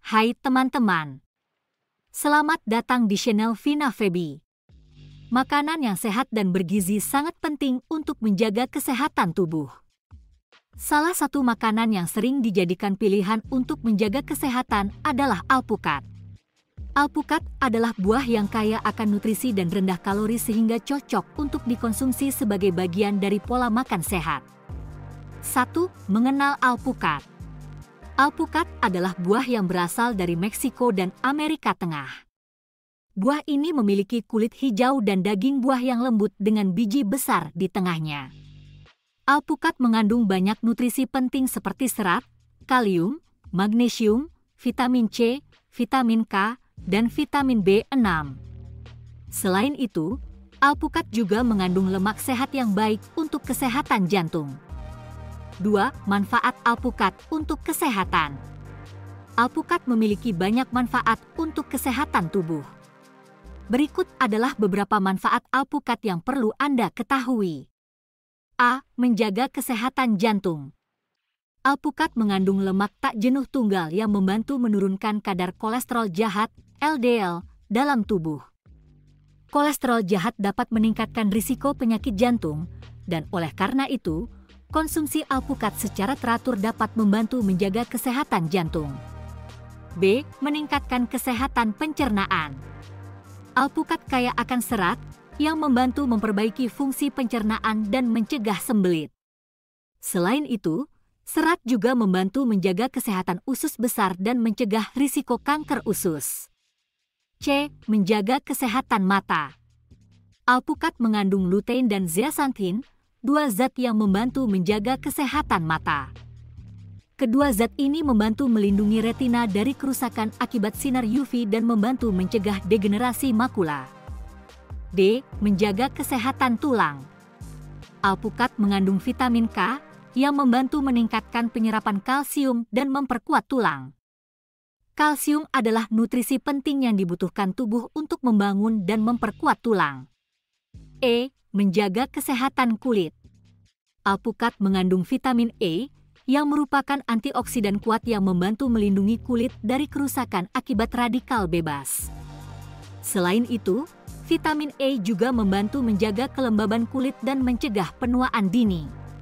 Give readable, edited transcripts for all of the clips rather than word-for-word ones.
Hai teman-teman, selamat datang di channel Vina Febi. Makanan yang sehat dan bergizi sangat penting untuk menjaga kesehatan tubuh. Salah satu makanan yang sering dijadikan pilihan untuk menjaga kesehatan adalah alpukat. Alpukat adalah buah yang kaya akan nutrisi dan rendah kalori sehingga cocok untuk dikonsumsi sebagai bagian dari pola makan sehat. 1. Mengenal alpukat. Alpukat adalah buah yang berasal dari Meksiko dan Amerika Tengah. Buah ini memiliki kulit hijau dan daging buah yang lembut dengan biji besar di tengahnya. Alpukat mengandung banyak nutrisi penting seperti serat, kalium, magnesium, vitamin C, vitamin K, dan vitamin B6. Selain itu, alpukat juga mengandung lemak sehat yang baik untuk kesehatan jantung. 2. Manfaat alpukat untuk kesehatan. Alpukat memiliki banyak manfaat untuk kesehatan tubuh. Berikut adalah beberapa manfaat alpukat yang perlu Anda ketahui. A. Menjaga kesehatan jantung. Alpukat mengandung lemak tak jenuh tunggal yang membantu menurunkan kadar kolesterol jahat (LDL) dalam tubuh. Kolesterol jahat dapat meningkatkan risiko penyakit jantung, dan oleh karena itu, konsumsi alpukat secara teratur dapat membantu menjaga kesehatan jantung. B. Meningkatkan kesehatan pencernaan. Alpukat kaya akan serat yang membantu memperbaiki fungsi pencernaan dan mencegah sembelit. Selain itu, serat juga membantu menjaga kesehatan usus besar dan mencegah risiko kanker usus. C. Menjaga kesehatan mata. Alpukat mengandung lutein dan zeaxanthin, dua zat yang membantu menjaga kesehatan mata. Kedua zat ini membantu melindungi retina dari kerusakan akibat sinar UV dan membantu mencegah degenerasi makula. D. Menjaga kesehatan tulang. Alpukat mengandung vitamin K yang membantu meningkatkan penyerapan kalsium dan memperkuat tulang. Kalsium adalah nutrisi penting yang dibutuhkan tubuh untuk membangun dan memperkuat tulang. E. Menjaga kesehatan kulit. Alpukat mengandung vitamin E yang merupakan antioksidan kuat yang membantu melindungi kulit dari kerusakan akibat radikal bebas. Selain itu, vitamin E juga membantu menjaga kelembaban kulit dan mencegah penuaan dini.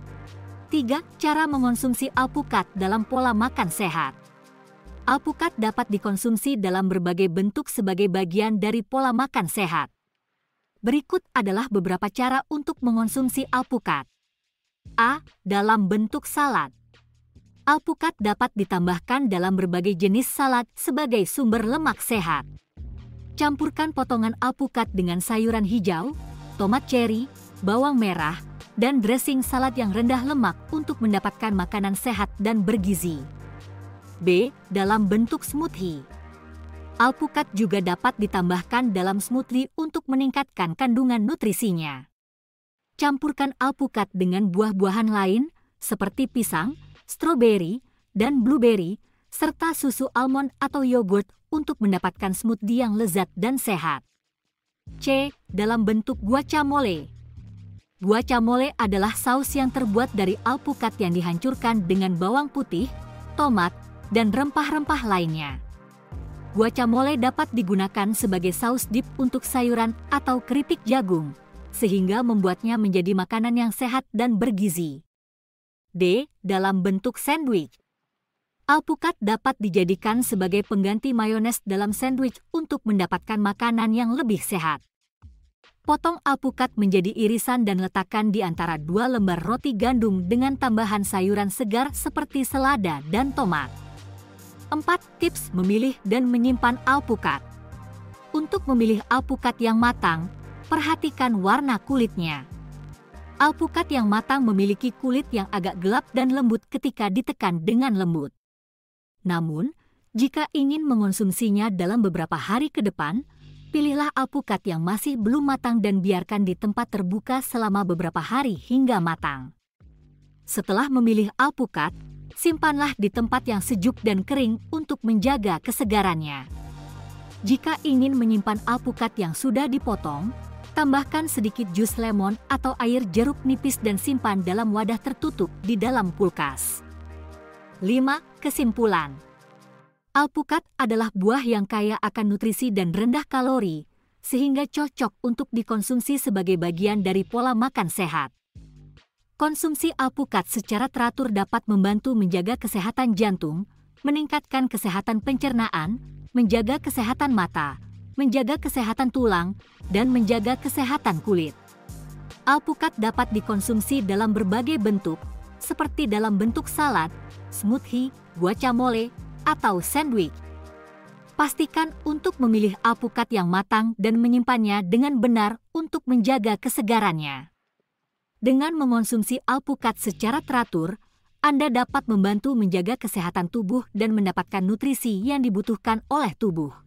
3. Cara mengonsumsi alpukat dalam pola makan sehat. Alpukat dapat dikonsumsi dalam berbagai bentuk sebagai bagian dari pola makan sehat. Berikut adalah beberapa cara untuk mengonsumsi alpukat. A. Dalam bentuk salad. Alpukat dapat ditambahkan dalam berbagai jenis salad sebagai sumber lemak sehat. Campurkan potongan alpukat dengan sayuran hijau, tomat cherry, bawang merah, dan dressing salad yang rendah lemak untuk mendapatkan makanan sehat dan bergizi. B. Dalam bentuk smoothie. Alpukat juga dapat ditambahkan dalam smoothie untuk meningkatkan kandungan nutrisinya. Campurkan alpukat dengan buah-buahan lain seperti pisang, stroberi, dan blueberry, serta susu almond atau yogurt untuk mendapatkan smoothie yang lezat dan sehat. C. Dalam bentuk guacamole. Guacamole adalah saus yang terbuat dari alpukat yang dihancurkan dengan bawang putih, tomat, dan rempah-rempah lainnya. Guacamole dapat digunakan sebagai saus dip untuk sayuran atau keripik jagung, sehingga membuatnya menjadi makanan yang sehat dan bergizi. D. Dalam bentuk sandwich. Alpukat dapat dijadikan sebagai pengganti mayones dalam sandwich untuk mendapatkan makanan yang lebih sehat. Potong alpukat menjadi irisan dan letakkan di antara 2 lembar roti gandum dengan tambahan sayuran segar seperti selada dan tomat. 4. Tips memilih dan menyimpan alpukat. Untuk memilih alpukat yang matang, perhatikan warna kulitnya. Alpukat yang matang memiliki kulit yang agak gelap dan lembut ketika ditekan dengan lembut. Namun, jika ingin mengonsumsinya dalam beberapa hari ke depan, pilihlah alpukat yang masih belum matang dan biarkan di tempat terbuka selama beberapa hari hingga matang. Setelah memilih alpukat, simpanlah di tempat yang sejuk dan kering untuk menjaga kesegarannya. Jika ingin menyimpan alpukat yang sudah dipotong, tambahkan sedikit jus lemon atau air jeruk nipis dan simpan dalam wadah tertutup di dalam kulkas. 5. Kesimpulan. Alpukat adalah buah yang kaya akan nutrisi dan rendah kalori, sehingga cocok untuk dikonsumsi sebagai bagian dari pola makan sehat. Konsumsi alpukat secara teratur dapat membantu menjaga kesehatan jantung, meningkatkan kesehatan pencernaan, menjaga kesehatan mata, menjaga kesehatan tulang, dan menjaga kesehatan kulit. Alpukat dapat dikonsumsi dalam berbagai bentuk, seperti dalam bentuk salad, smoothie, guacamole, atau sandwich. Pastikan untuk memilih alpukat yang matang dan menyimpannya dengan benar untuk menjaga kesegarannya. Dengan mengonsumsi alpukat secara teratur, Anda dapat membantu menjaga kesehatan tubuh dan mendapatkan nutrisi yang dibutuhkan oleh tubuh.